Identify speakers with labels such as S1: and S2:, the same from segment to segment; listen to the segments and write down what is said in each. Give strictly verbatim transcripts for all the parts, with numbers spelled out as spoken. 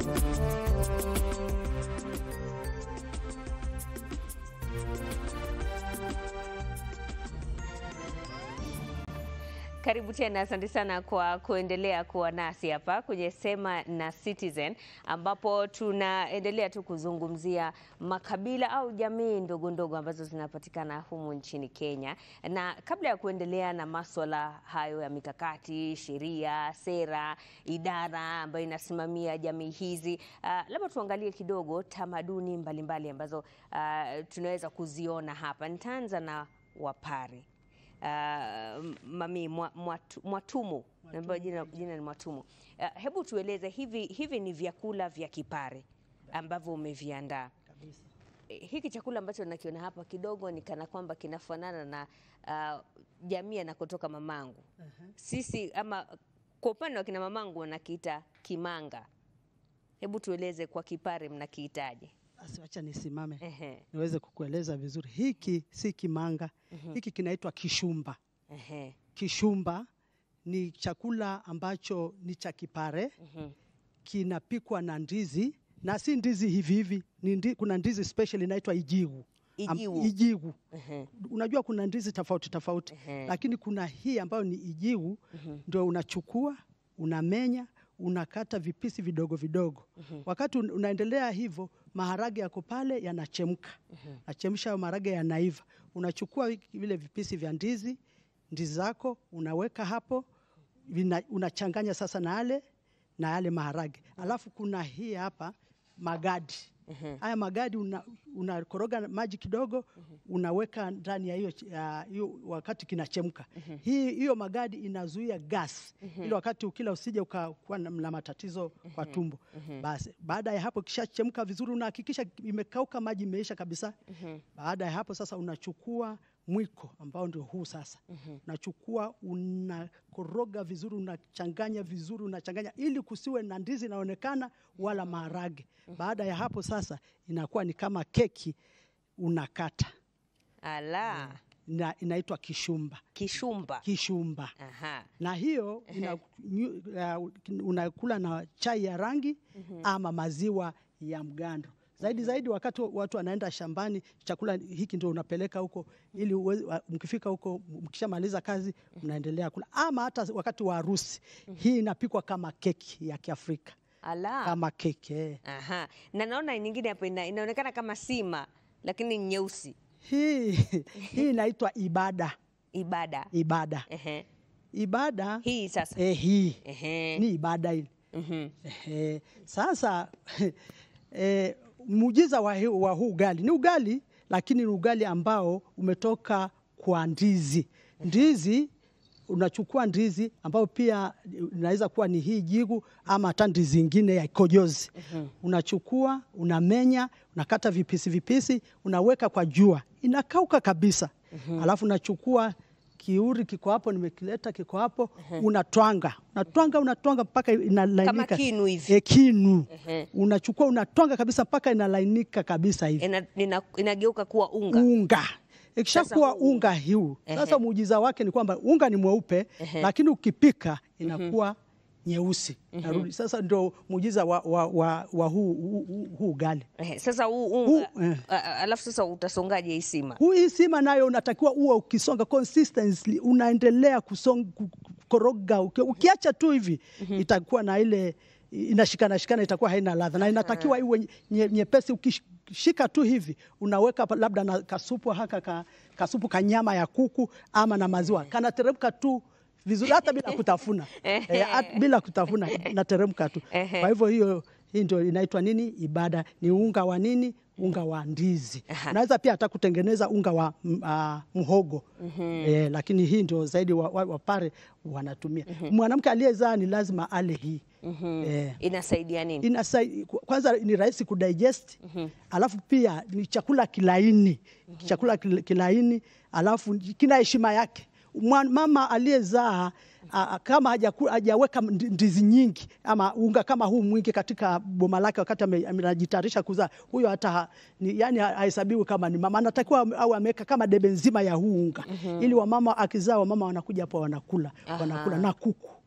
S1: Karibu tena, asante sana kwa kuendelea kuwa nasi hapa kwenye Sema na Citizen, ambapo tunaendelea tu kuzungumzia makabila au jamii ndogo ndogo ambazo zinapatikana humu nchini Kenya. Na kabla ya kuendelea na masuala hayo ya mikakati, sheria, sera, idara ambayo inasimamia jamii hizi, uh, labda tuangalie kidogo tamaduni mbalimbali mbali ambazo uh, tunaweza kuziona hapa. Nitaanza na Wapare. Uh, mami Mwatu, Mwatumu, Mwatumu. Jina, jina ni Mwatumu. Uh, hebu tueleze hivi hivi ni vyakula vya Kipare ambavyo umeviandaa.
S2: Kabisa.
S1: Hiki chakula ambacho nakiona hapa kidogo ni kana kwamba kinafanana na uh, jamii na kutoka mamangu. Uh -huh. Sisi ama kwa upande wa kina mamangu wanakiita kimanga. Hebu tueleze kwa Kipare mnakiitaje?
S2: Basi acha nisimame.
S1: Ehe.
S2: Niweze kukueleza vizuri. Hiki si kimanga. Uh-huh. Hiki kinaitwa kishumba.
S1: Ehe.
S2: Kishumba ni chakula ambacho ni cha Kipare. Uh-huh. Kinapikwa na ndizi, na si ndizi hivi hivi. Ni ndi, kuna ndizi special inaitwa ijigu.
S1: Ijigu.
S2: Am, ijigu.
S1: Uh-huh.
S2: Unajua kuna ndizi tofauti tofauti. Uh-huh. Lakini kuna hii ambayo ni ijigu. Uh-huh. Ndio unachukua, unamenya, unakata vipisi vidogo vidogo. Uh-huh. Wakati unaendelea hivyo, maharage yako pale yanachemka. Uh-huh. Nachemsha maharage yanaiva. Unachukua vile vipisi vya ndizi, ndizi zako unaweka hapo, vina, unachanganya sasa na yale na yale maharage. Uh-huh. Alafu kuna hii hapa magadi. Uh-huh. Haya magadi unakoroga una maji kidogo. Uh-huh. Unaweka ndani ya hiyo uh, wakati kinachemka. Uh-huh. Hii hiyo magadi inazuia gas. Uh-huh. Ili wakati ukila usije ukakuwa na matatizo. Uh-huh. Kwa tumbo. Uh-huh. Basi baada ya hapo kishachemka vizuri, unahakikisha imekauka, maji imeisha kabisa. Uh-huh. Baada ya hapo sasa unachukua mwiko ambao ndio huu sasa. Uh-huh. Unachukua, unakoroga vizuri, unachanganya vizuri, unachanganya ili kusiwe na ndizi inaonekana wala maharage. Uh-huh. Baada ya hapo sasa inakuwa ni kama keki, unakata.
S1: Ala.
S2: Na inaitwa kishumba.
S1: Kishumba.
S2: Kishumba.
S1: Aha.
S2: Na hiyo una, uh, unakula na chai ya rangi. Uh-huh. Ama maziwa ya mgando. Zaidi zaidi wakati watu wanaenda shambani, chakula hiki ndio unapeleka huko ili mkifika huko mkishamaliza kazi mnaendelea kula. Ama hata wakati wa harusi. Mm-hmm. Hii inapikwa kama keki ya Kiafrika.
S1: Ala.
S2: Kama keki. Eh.
S1: Aha. Na naona nyingine hapo ina, inaonekana kama sima lakini nyeusi.
S2: Hii hii inaitwa ibada.
S1: Ibada.
S2: Ibada.
S1: Ehe.
S2: Ibada.
S1: Hii sasa.
S2: Eh, hii.
S1: Ehe.
S2: Ni ibada hii.
S1: Mhm.
S2: Eh, sasa eh, muujiza wa, wa huu ugali ni ugali, lakini ni ugali ambao umetoka kwa ndizi. Ndizi, unachukua ndizi ambao pia inaweza kuwa ni hii jigu ama hata ndizi nyingine ya kojozi. Uh-huh. Unachukua, unamenya, unakata vipisi vipisi, unaweka kwa jua, inakauka kabisa. Uh-huh. Alafu unachukua kiuri kiko hapo, nimekileta kiko hapo. Uh-huh. Unatwanga, unatwanga, unatwanga mpaka inalainika.
S1: Kama kinu hivi.
S2: E, kinu.
S1: Uh-huh.
S2: Unachukua, unatwanga kabisa mpaka inalainika kabisa hivi.
S1: Ina, ina, inageuka kuwa unga.
S2: Unga. Ikishakuwa unga hiu. Sasa muujiza wake ni kwamba unga ni mweupe. Uh-huh. Lakini ukipika inakuwa uh-huh. nyeusi. Uh-huh. Sasa ndio muujiza wa, wa, wa, wa huu, huu, huu ugali.
S1: Uh-huh. Sasa huu unga, uh, uh, alafu sasa utasongaje hii sima?
S2: Huu hii sima nayo unatakiwa uwe ukisonga consistently, unaendelea kusonga, kukoroga. Ukiacha tu hivi, uh-huh. itakuwa na ile inashikana shikana, itakuwa haina ladha. Na inatakiwa iwe nyepesi. Ukishika tu hivi, unaweka labda na kasupu haka ka, kasupu kanyama ya kuku ama na maziwa. Kanateremka tu vizuri hata bila kutafuna. E, at, bila kutafuna nateremka tu. Kwa hivyo hiyo hii ndio inaitwa nini? Ibada. Ni unga wa nini? Unga wa ndizi. Unaweza pia hata kutengeneza unga wa uh, mhogo. Uh-huh. E, lakini hii ndio zaidi Wapare wa, wa wanatumia. Uh-huh. Mwanamke aliyezaa ni lazima ale hii.
S1: Uh-huh. E, inasaidia nini?
S2: Inasaidia, kwanza ni rahisi kudigest. Uh-huh. Alafu pia ni chakula kilaini. Uh-huh. Chakula kilaini, alafu kina heshima yake. Mama aliyezaa Uh, kama hajaweka ndizi nyingi ama unga kama huu mwingi katika boma lake wakati anajitayarisha kuzaa, huyo hata ni, yani hahesabiwi kama ni mama. Anatakiwa au ameweka kama debe nzima ya huu unga. Uh-huh. Ili wamama akizaa, wamama wanakuja hapo wanakula. Uh-huh. Wanakula na kuku.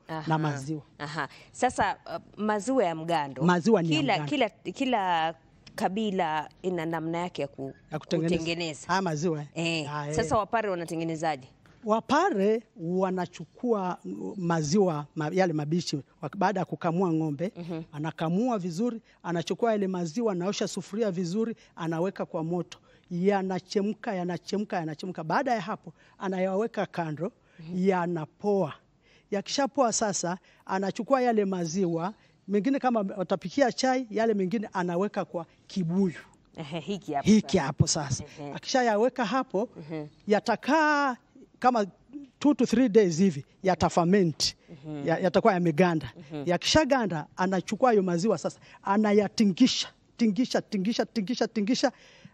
S2: na maziwa.
S1: Aha. Sasa uh, maziwa ya mgando.
S2: Maziwa ni
S1: kila,
S2: ya mgando.
S1: Kila, kila kabila ina namna yake ya ku, kutengeneza.
S2: Haya maziwa.
S1: Eh.
S2: Ya,
S1: Sasa Wapare wanatengenezaje?
S2: Wapare wanachukua maziwa yale mabichi baada ya kukamua ng'ombe. mm -hmm. Anakamua vizuri, anachukua yale maziwa, anaosha sufuria vizuri, anaweka kwa moto, yanachemka yanachemka yanachemka. Baada ya hapo anayaweka kando. mm -hmm. Yanapoa. Yakishapoa sasa anachukua yale maziwa mengine, kama watapikia chai, yale mengine anaweka kwa kibuyu.
S1: Ehe, hiki hapo
S2: hiki hapo sasa. Akishayaweka hapo, Ehe. yatakaa kama two to three days hivi, yatafament. Mm-hmm. ya, yatakuwa yameganda. Mm-hmm. Yakishaganda anachukua hayo maziwa sasa, anayatingisha tingisha tingisha tingisha tingisha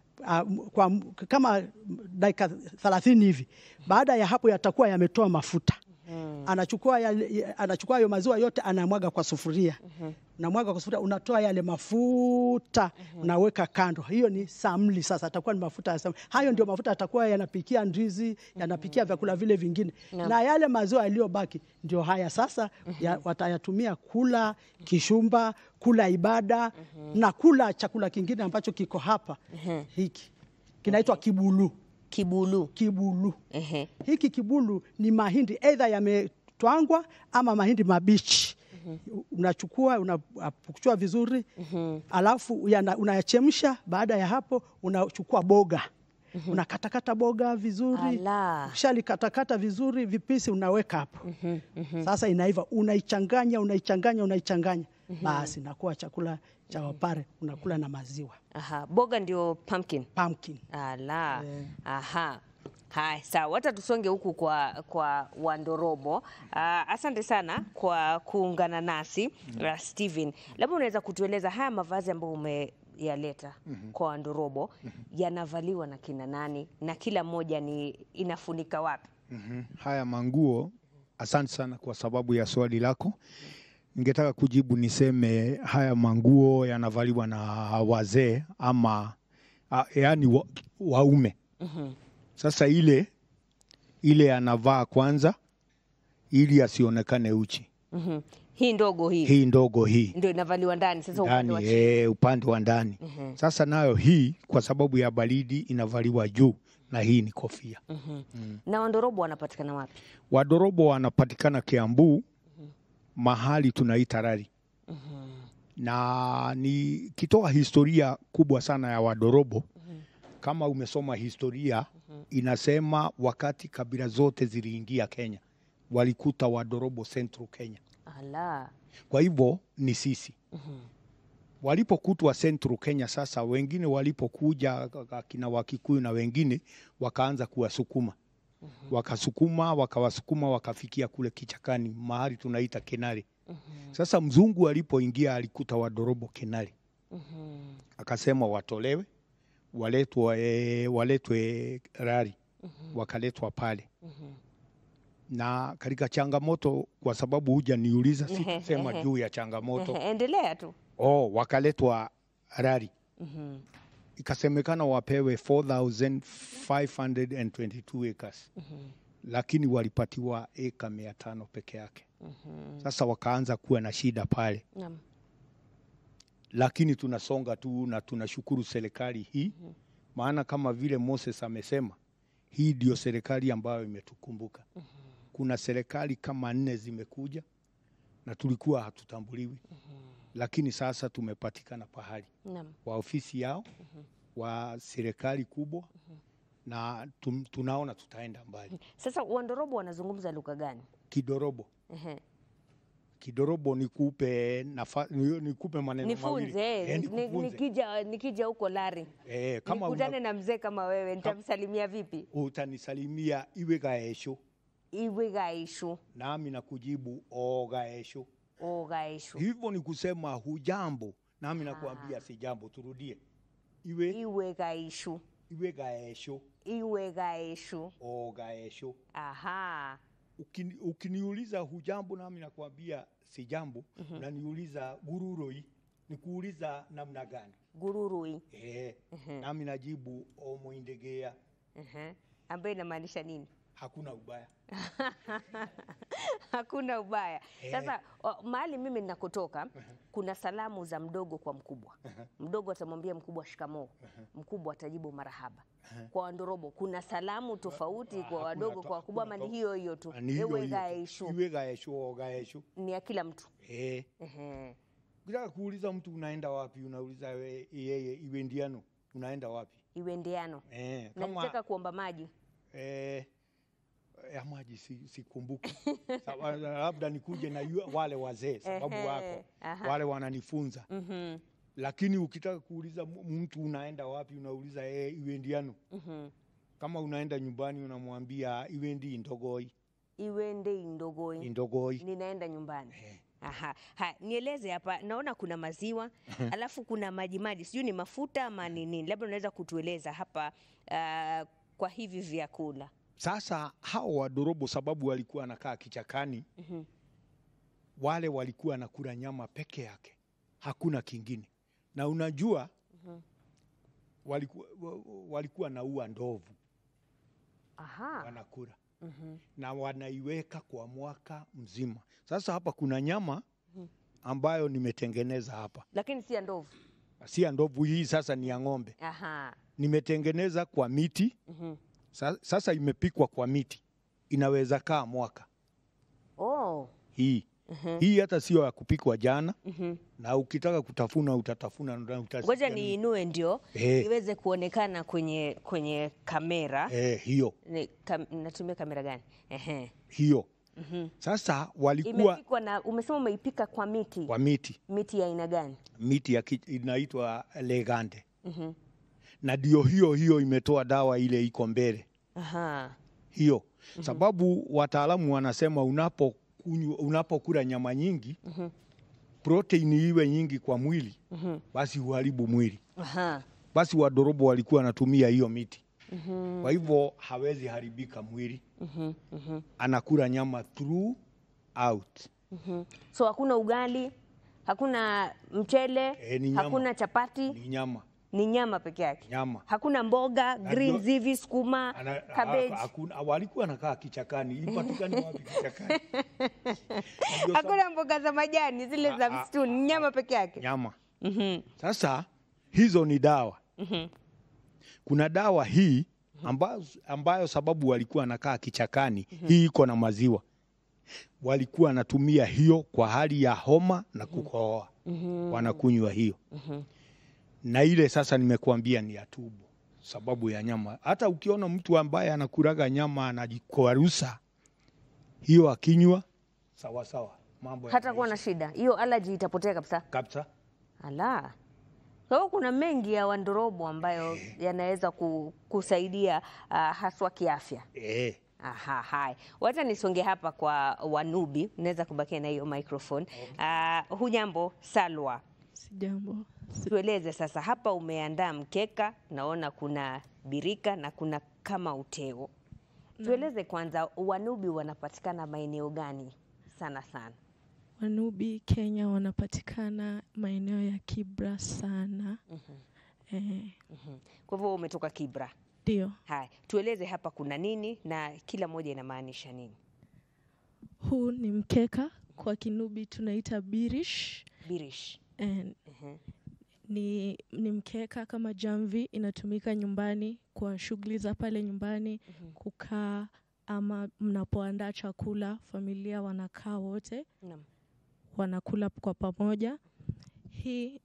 S2: uh, kwa kama dakika thelathini hivi. Baada ya hapo yatakuwa yametoa mafuta. Mm-hmm. Anachukua yale, anachukua hayo maziwa yote anamwaga kwa sufuria. Mm-hmm. Unamwaga kwa sufuria, unatoa yale mafuta. Mm-hmm. Unaweka kando. Hiyo ni samli sasa, atakuwa ni mafuta ya samli. Hayo ndio mafuta atakuwa yanapikia ndizi, yanapikia vyakula vile vingine. No. Na yale maziwa yaliyobaki ndio haya sasa. Mm-hmm. ya, watayatumia kula kishumba, kula ibada. Mm-hmm. Na kula chakula kingine ambacho kiko hapa. Mm-hmm. Hiki kinaitwa kibulu.
S1: Kibulu.
S2: Kibulu.
S1: Ehe.
S2: Hiki kibulu ni mahindi either yametwangwa ama mahindi mabichi. Mm-hmm. Unachukua, unapukuchua vizuri. Mm-hmm. Alafu unayachemsha. Baada ya hapo unachukua boga. Mm-hmm. Unakatakata boga vizuri. Ukishali katakata vizuri vipisi unaweka hapo. Mm-hmm. Mm-hmm. Sasa inaiva, unaichanganya unaichanganya unaichanganya. Mm-hmm. Basi inakuwa chakula cha Wapare, unakula na maziwa.
S1: Aha, boga ndio pumpkin.
S2: Pumpkin.
S1: Ala. Yeah. Aha. Hai, sawa, wacha tusonge huku kwa kwa Wandorobo. Uh, asante sana kwa kuungana nasi. uh, Steven, labda unaweza kutueleza haya mavazi ambayo umeyaleta mm -hmm. kwa Wandorobo mm -hmm. yanavaliwa na kina nani na kila moja ni inafunika wapi?
S3: mm -hmm. Haya manguo, asante sana kwa sababu ya swali lako. Ningetaka kujibu niseme haya manguo yanavaliwa na wazee ama uh, yani wa, waume. mm -hmm. Sasa ile ile anavaa kwanza ili asionekane uchi.
S1: Mm-hmm. Hii ndogo hii.
S3: Hii ndogo hii
S1: ndio inavaliwa ndani sasa
S3: upande wa chini. Eh, upande wa ndani. Mm-hmm. Sasa nayo hii kwa sababu ya baridi inavaliwa juu na hii ni kofia.
S1: Mm-hmm. Mm. Na Wandorobo wanapatikana wapi?
S3: Wandorobo wanapatikana Kiambu. Mm-hmm. Mahali tunaita Rari. Mm-hmm. Na ni kitoa historia kubwa sana ya Wandorobo. Mm-hmm. Kama umesoma historia, mm-hmm. inasema wakati kabila zote ziliingia Kenya, walikuta Wandorobo Central Kenya.
S1: Ala.
S3: Kwa hivyo ni sisi.
S1: Mm-hmm.
S3: Walipokutwa Central Kenya, sasa wengine walipokuja kina Wakikuyu na wengine wakaanza kuwasukuma. Mm-hmm. Wakasukuma, wakawasukuma, wakafikia kule kichakani, mahali tunaita Kenari. Mm-hmm. Sasa mzungu alipoingia alikuta Wandorobo Kenari. Mm-hmm. Akasema watolewe, waletwe e, waletwe Rari. Mm-hmm. Wakaletwa pale. Mm-hmm. Na katika changamoto, kwa sababu huja niuliza sitasema juu ya changamoto.
S1: Endelea tu.
S3: Oh, wakaletwa Rari.
S1: Mm-hmm.
S3: Ikasemekana wapewe four thousand five hundred twenty-two acres. Mm-hmm. Lakini walipatiwa eka mia tano peke yake. Mm-hmm. Sasa wakaanza kuwa na shida pale. Mm-hmm. Lakini tunasonga tu na tunashukuru serikali hii. Mm-hmm. Maana kama vile Moses amesema, hii ndio serikali ambayo imetukumbuka. Mm-hmm. Kuna serikali kama nne zimekuja na tulikuwa hatutambuliwi. Mm-hmm. Lakini sasa tumepatikana pahali. Naam. Wa ofisi yao. Mm-hmm. Wa serikali kubwa. Mm-hmm. Na tum, tunaona tutaenda mbali.
S1: Sasa Wandorobo wanazungumza lugha gani?
S3: Kidorobo.
S1: Uh-huh.
S3: Kidorobo nikupe nafa, nikupe maneno mawili.
S1: Nifunze, nikija nikija huko Lari.
S3: Eh, kama
S1: nikutane una... na mzee kama wewe, nitamsalimia vipi?
S3: Utanisalimia iwe gaesho.
S1: Iwe gaesho.
S3: Nami nakujibu o gaesho.
S1: O gaesho.
S3: Hivyo ni kusema hujambo, nami nakuambia si jambo. Turudie. Iwe
S1: iwe gaesho.
S3: Iwe gaesho.
S1: Iwe gaesho.
S3: O gaesho.
S1: Aha.
S3: Ukini, ukiniuliza hujambo nami nakuambia si jambo. Mm-hmm. Na niuliza gururoi, nikuuliza namna gani?
S1: Gururoi.
S3: Eh. Mm-hmm. Nami najibu o muindegea.
S1: Mhm. Ambaye inamaanisha nini?
S3: Hakuna ubaya.
S1: Hakuna ubaya.
S3: Eh.
S1: Sasa o- mahali mimi ninakotoka kuna salamu za mdogo kwa mkubwa. Mdogo atamwambia mkubwa shikamoo, mkubwa atajibu marahaba. Kwa Wandorobo kuna salamu tofauti kwa
S3: Hakuna
S1: wadogo
S3: to-
S1: kwa wakubwa, ama
S3: hakuna
S1: ni
S3: to-
S1: hiyo hiyo tu?
S3: Ni hiyo
S1: Ewe
S3: hiyo tu.
S1: gaeshu
S3: Iwe gaeshu o gaeshu.
S1: ni ya kila mtu.
S3: Eh.
S1: Ehe.
S3: Ukitaka kuuliza mtu unaenda wapi, unauliza we- yeye iwe ndiano, unaenda wapi?
S1: Iwe ndiano.
S3: Eh,
S1: Na
S3: kama
S1: nitaka kuomba maji.
S3: eh, ya maji si sikumbuki. Sawa, labda nikuje na yu- wale wazee sababu
S1: Ehe,
S3: wako
S1: aha.
S3: wale wananifunza.
S1: Mhm.
S3: Lakini ukitaka kuuliza m- mtu unaenda wapi, unauliza yeye iwe ndiano.
S1: Mhm.
S3: Kama unaenda nyumbani unamwambia iwe ndi ndogoi,
S1: Iwe ndi indogoi.
S3: indogoi.
S1: Ninaenda nyumbani.
S3: Eh.
S1: Aha. Ha, nieleze hapa, naona kuna maziwa alafu kuna maji maji, sijui ni mafuta ama ni nini, labda unaweza kutueleza hapa uh, kwa hivi vyakula.
S3: Sasa hao Wadorobo sababu walikuwa wanakaa kichakani,
S1: Mhm.
S3: wale walikuwa wanakula nyama peke yake, hakuna kingine. Na unajua walikuwa, wa- walikuwa naua ndovu
S1: Aha.
S3: wanakula
S1: Mhm.
S3: na wanaiweka kwa mwaka mzima. Sasa hapa kuna nyama ambayo nimetengeneza hapa,
S1: Lakini si ya ndovu.
S3: si ya ndovu hii, sasa ni ya ng'ombe.
S1: Aha.
S3: Nimetengeneza kwa miti.
S1: Mhm.
S3: Sa- Sasa imepikwa kwa miti, inaweza kaa mwaka
S1: Oh.
S3: hii.
S1: Mhm.
S3: Hii hata sio ya kupikwa jana,
S1: Mhm.
S3: na ukitaka kutafuna utatafuna na utasikia
S1: Ngoja
S3: ni-
S1: niinue ndio
S3: Eh.
S1: iweze kuonekana kwenye kwenye kamera.
S3: eh, hiyo
S1: Ni, kam, natumia kamera gani? Ehe.
S3: hiyo.
S1: Mhm.
S3: Sasa walikuwa
S1: Imepikwa na, umesema umeipika kwa miti.
S3: kwa miti,
S1: Miti ya aina gani?
S3: miti ya ki- inaitwa legande,
S1: Mhm.
S3: na ndio hiyo hiyo imetoa dawa ile iko mbele
S1: Aha.
S3: hiyo. Sababu wataalamu wanasema unapo unapokula nyama nyingi,
S1: Mhm.
S3: proteini iwe nyingi kwa mwili,
S1: Mhm.
S3: basi uharibu mwili.
S1: Aha.
S3: Basi Wadorobo walikuwa wanatumia hiyo miti,
S1: Mhm.
S3: kwa hivyo hawezi haribika mwili,
S1: Mhm. Mhm.
S3: anakula nyama throughout.
S1: Mhm. So hakuna ugali, hakuna mchele,
S3: Eh, ni nyama.
S1: hakuna chapati,
S3: Ni nyama
S1: ni nyama peke yake.
S3: nyama.
S1: Hakuna mboga, greens
S3: ndio-
S1: hivi, sukuma,
S3: Ana-
S1: cabbage.
S3: ha- hakuna- walikuwa anakaa kichakani, ipatikani wapi kichakani? Ndio
S1: Hakuna mboga za majani zile
S3: Ah,
S1: za
S3: ah,
S1: msituni, ni nyama peke yake.
S3: nyama.
S1: Mhm.
S3: Sasa hizo ni dawa.
S1: Mhm.
S3: Kuna dawa hii ambayo, ambayo sababu walikuwa wanakaa kichakani, hii iko na maziwa, walikuwa wanatumia hiyo kwa hali ya homa na kukohoa, wanakunywa hiyo. Na ile sasa nimekuambia ni ya tumbo, sababu ya nyama. Hata ukiona mtu ambaye anakulaga nyama anajikwarusa, hiyo akinywa sawa sawa, mambo
S1: Hata kuwa na
S3: yanaisha
S1: shida hiyo, allergy itapotea kabisa.
S3: kabisa.
S1: Ala. Kwa hiyo kuna mengi ya Wandorobo ambayo yanaweza ku, kusaidia uh, haswa kiafya.
S3: Eh,
S1: Aha, hai. Wacha nisonge hapa kwa Wanubi, unaweza kubakia na hiyo microphone. Uh, hujambo Salwa?
S4: Sijambo.
S1: Tueleze sasa, hapa umeandaa mkeka, naona kuna birika na kuna kama uteo. Tueleze kwanza, Wanubi wanapatikana maeneo gani sana sana?
S4: Wanubi Kenya wanapatikana maeneo ya Kibra sana. Eh,
S1: Kwa hivyo umetoka Kibra.
S4: ndio.
S1: Hai, tueleze hapa kuna nini na kila moja inamaanisha nini?
S4: Huu ni mkeka, kwa Kinubi tunaita birish.
S1: Birish.
S4: And
S1: Mhm.
S4: ni, ni mkeka kama jamvi, inatumika nyumbani kwa shughuli za pale nyumbani, kukaa ama mnapoandaa chakula, familia wanakaa wote,
S1: Naam.
S4: wanakula kwa pamoja. Hii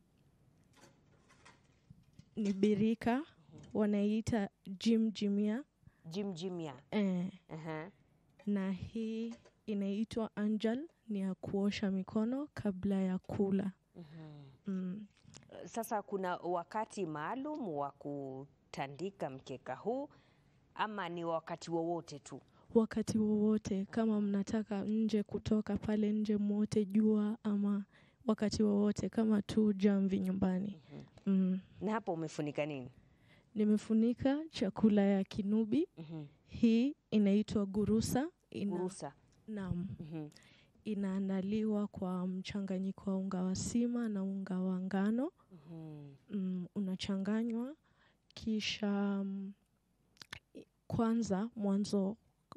S4: ni birika, wanaiita jimjimia.
S1: Jimjimia.
S4: Eh,
S1: Aha.
S4: na hii inaitwa anjal, ni ya kuosha mikono kabla ya kula. Mm.
S1: Sasa kuna wakati maalum wa kutandika mkeka huu ama ni wakati wowote tu?
S4: Wakati wowote, kama mnataka nje, kutoka pale nje mwote jua, ama wakati wowote kama tu jamvi nyumbani. Mm.
S1: Na hapa umefunika nini?
S4: Nimefunika chakula ya Kinubi.
S1: Mhm.
S4: Hii inaitwa gurusa. Ina,
S1: Gurusa.
S4: Naam.
S1: Mhm.
S4: Inaandaliwa kwa mchanganyiko wa unga wa sima na unga wa ngano.
S1: Mhm.
S4: Mm, unachanganywa kisha mm, kwanza mwanzo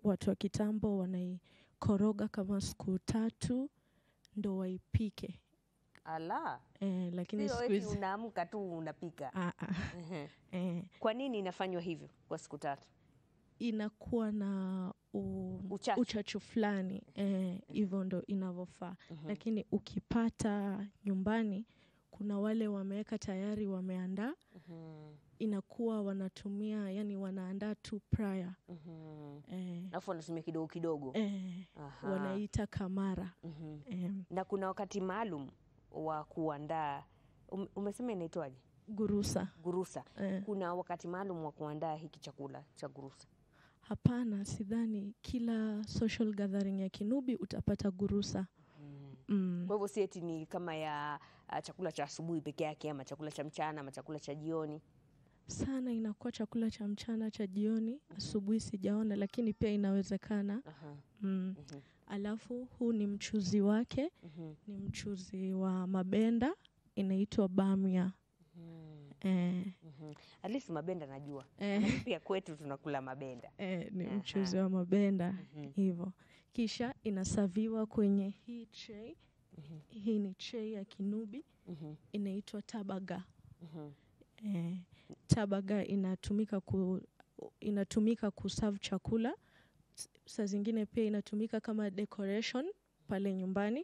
S4: watu wa kitambo wanaikoroga kama siku tatu ndo waipike.
S1: Ala.
S4: Eh, lakini
S1: sio
S4: siku
S1: eti
S4: hizi
S1: unaamka tu unapika.
S4: ah, ah.
S1: Ehe.
S4: eh,
S1: Kwa nini inafanywa hivyo kwa siku tatu?
S4: inakuwa na u,
S1: Uchachu.
S4: uchachu fulani eh, hivyo ndo inavyofaa. Lakini ukipata nyumbani kuna wale wameweka tayari wameandaa,
S1: Mhm.
S4: inakuwa wanatumia yani wanaandaa tu prior
S1: Mhm.
S4: eh,
S1: Alafu wanatumia kidogo kidogo.
S4: eh,
S1: Aha.
S4: wanaita kamara.
S1: Mhm.
S4: eh,
S1: Na kuna wakati maalum wa kuandaa, um, umesema inaitwaje?
S4: gurusa.
S1: Gurusa.
S4: Eh,
S1: Kuna wakati maalum wa kuandaa hiki chakula cha gurusa?
S4: hapana, sidhani kila social gathering ya Kinubi utapata gurusa.
S1: Mm.
S4: Mm.
S1: Kwa hivyo si eti ni kama ya uh, chakula cha asubuhi peke yake, ama chakula cha mchana, ama chakula cha jioni?
S4: Sana inakuwa chakula cha mchana, cha jioni, asubuhi sijaona, lakini pia inawezekana.
S1: Aha.
S4: Mm.
S1: Mhm.
S4: Alafu huu ni mchuzi wake,
S1: Mhm.
S4: ni mchuzi wa mabenda, inaitwa bamia.
S1: Mhm.
S4: Eh,
S1: Mhm. At least mabenda najua.
S4: eh,
S1: Pia kwetu tunakula mabenda.
S4: eh, ni
S1: Aha.
S4: mchuzi wa mabenda
S1: Mhm.
S4: hivyo. Kisha inasaviwa kwenye hii tray.
S1: Mhm.
S4: Hii ni tray ya Kinubi,
S1: Mhm.
S4: inaitwa tabaga.
S1: Mhm.
S4: Eh, tabaga inatumika ku inatumika kuserve chakula. S- Saa zingine pia inatumika kama decoration pale nyumbani.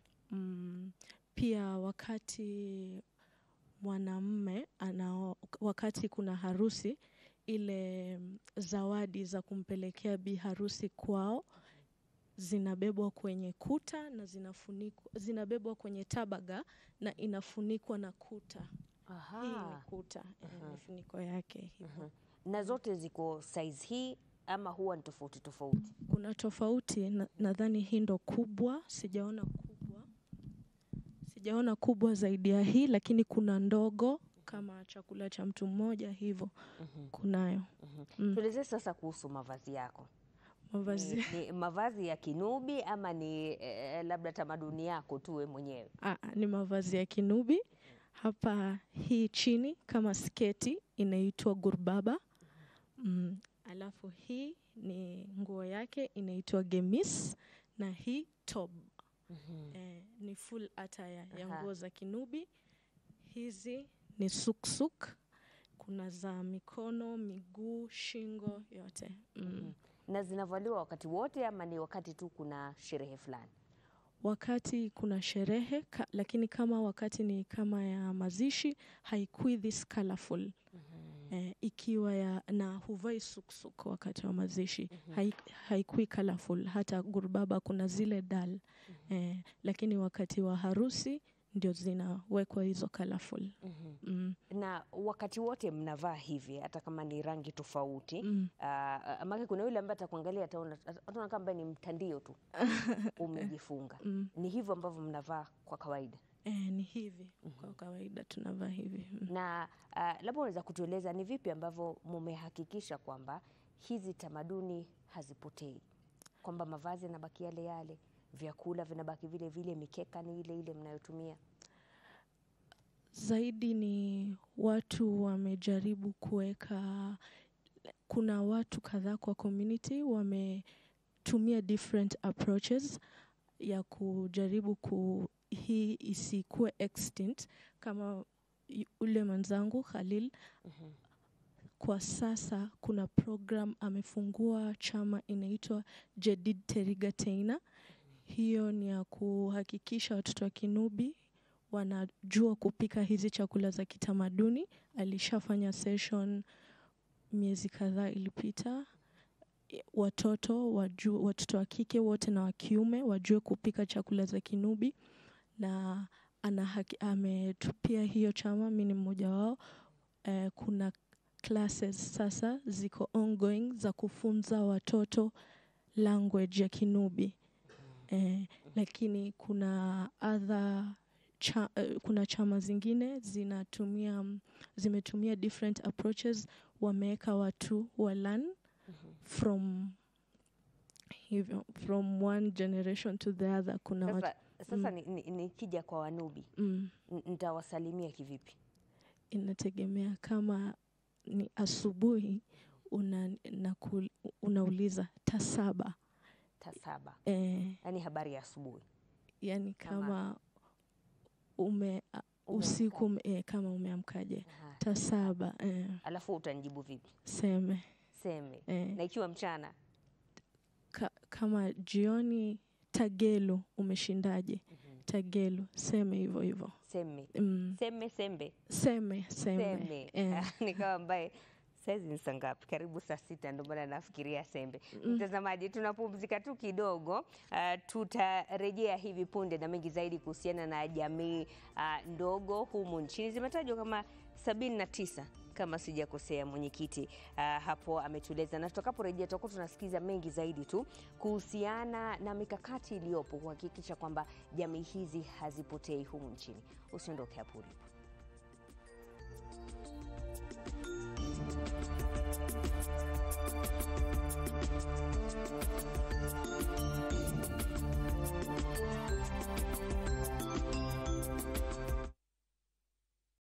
S4: Mm, pia wakati mwanamume ana wakati kuna harusi, ile mm, zawadi za kumpelekea bi harusi kwao zinabebwa kwenye kuta na zinafunikwa, zinabebwa kwenye tabaga na inafunikwa na kuta. Hii ni
S1: Aha.
S4: kuta, eh, mifuniko yake hivyo.
S1: Mhm. Na zote ziko size hii ama huwa ni tofauti tofauti?
S4: Kuna tofauti, na- nadhani hii ndo kubwa, sijaona kubwa. Sijaona kubwa zaidi ya hii, lakini kuna ndogo kama chakula cha mtu mmoja hivyo.
S1: Mhm.
S4: Kunayo.
S1: Mhm.
S4: Mm.
S1: Tueleze sasa kuhusu mavazi yako.
S4: Mavazi
S1: Ni, ni mavazi ya Kinubi ama ni eh, labda tamaduni yako tu wewe mwenyewe?
S4: ah, ah, ni mavazi ya Kinubi. Hapa hii chini kama sketi inaitwa gurbaba. Mm. Alafu hii ni nguo yake inaitwa gemis, na hii tob. Eh, ni full attire ya
S1: Aha.
S4: nguo za Kinubi. Hizi ni suksuk, kuna za mikono, miguu, shingo yote. Mm.
S1: Na zinavaliwa wakati wote ama ni wakati tu kuna sherehe fulani?
S4: Wakati kuna sherehe ka, lakini kama wakati ni kama ya mazishi haikui this colorful. Eh, ikiwa ya na huvai suksuk wakati wa mazishi hai, haikui colorful. Hata gurbaba kuna zile dal. Eh, lakini wakati wa harusi ndio zinawekwa hizo colorful. Mm.
S1: Na wakati wote mnavaa hivi hata kama ni rangi tofauti?
S4: Mm.
S1: Uh, maana kuna yule ambaye atakuangalia ataona ataona kama ni mtandio tu umejifunga.
S4: Mm.
S1: Ni hivyo ambavyo mnavaa kwa kawaida?
S4: Eh, ni hivi kwa kawaida tunavaa hivi. Mm.
S1: Na uh, labda unaweza kutueleza ni vipi ambavyo mumehakikisha kwamba hizi tamaduni hazipotei, kwamba mavazi yanabaki yale yale, vyakula vinabaki vile vile, mikeka ni ile ile mnayotumia?
S4: Zaidi ni watu wamejaribu kuweka, kuna watu kadhaa kwa community wametumia different approaches ya kujaribu ku hii isikuwe extinct, kama y- ule mwenzangu Khalil. Kwa sasa kuna program amefungua, chama inaitwa Jedid Teriga Teina. Hiyo ni ya kuhakikisha watoto wa Kinubi wanajua kupika hizi chakula za kitamaduni. Alishafanya session miezi kadhaa ilipita. I- Watoto wajue, watoto wa kike wote na wa kiume wajue kupika chakula za Kinubi, na anahaki, ametupia hiyo chama, mimi ni mmoja wao. Eh, kuna classes sasa ziko ongoing za kufunza watoto language ya Kinubi. Eh, lakini kuna other cha, uh, kuna chama zingine zinatumia mm, zimetumia different approaches, wameweka watu wa learn from hivyo from one generation to the other. Kuna watu,
S1: Sasa, sasa ni- ni- nikija kwa Wanubi
S4: mm,
S1: n- nitawasalimia kivipi?
S4: inategemea kama ni asubuhi una, nakul, unauliza tasaba.
S1: Tasaba.
S4: Eh,
S1: Yaani habari ya asubuhi.
S4: yani kama,
S1: Kama
S4: ume usiku ume, eh, kama umeamkaje. Tasaba. Eh.
S1: Alafu utanijibu vipi?
S4: Seme.
S1: Seme.
S4: Eh.
S1: Na ikiwa mchana?
S4: Ka, kama jioni, tagelo, umeshindaje. Mm-hmm. Tagelo, seme hivyo hivyo.
S1: Seme.
S4: Mm.
S1: Seme, sembe.
S4: Seme, seme.
S1: Seme.
S4: Eh.
S1: Nikawa ambaye saizi ni saa ngapi? Karibu saa sita, ndio maana nafikiria sembe. Mm. Mtazamaji, tunapumzika tu kidogo. Uh, tutarejea hivi punde na mengi zaidi kuhusiana na jamii uh, ndogo humu nchini. Zimetajwa kama sabini na tisa kama sijakosea, mwenyekiti uh, hapo ametueleza, na tutakaporejea tutakuwa tunasikiza mengi zaidi tu kuhusiana na mikakati iliyopo kuhakikisha kwamba jamii hizi hazipotei humu nchini. Usiondoke hapo ulipo.